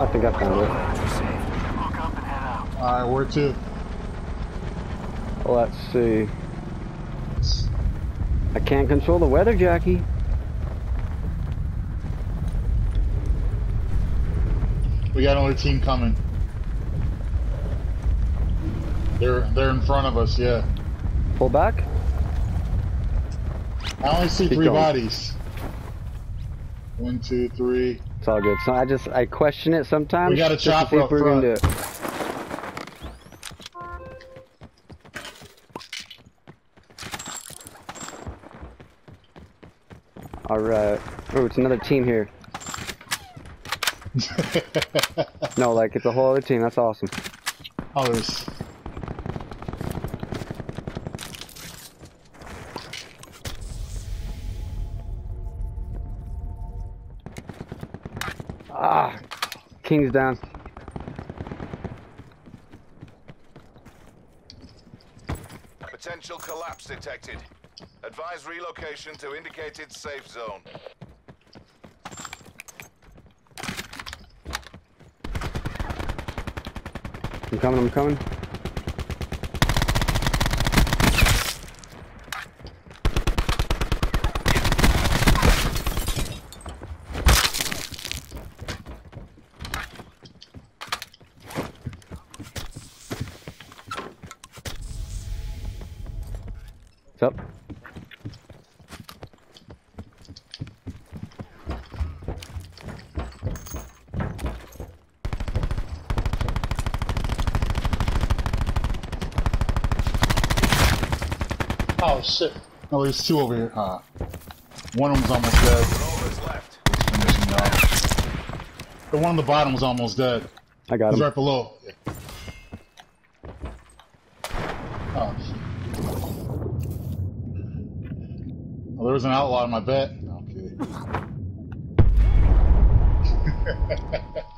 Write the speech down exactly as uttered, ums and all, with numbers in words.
I think I found it. Alright, where to? Let's see. I can't control the weather, Jackie. We got another team coming. They're they're in front of us, yeah. Pull back. I only see Keep three going. bodies. One, two, three. It's all good. So I just I question it sometimes. We got a just to chopper see if up we're front. gonna do it. All right. Oh, it's another team here. No, like it's a whole other team. That's awesome. Oh, there's. Ah, King's down. Potential collapse detected. Advise relocation to indicated safe zone. I'm coming. I'm coming. What's up? Oh shit! No, there's two over here. Uh, one of them's almost dead. All is left. Finishing off. The one on the bottom was almost dead. I got He's him. right below. Yeah. Oh shit! Oh, there was an outlaw in my bet. Okay.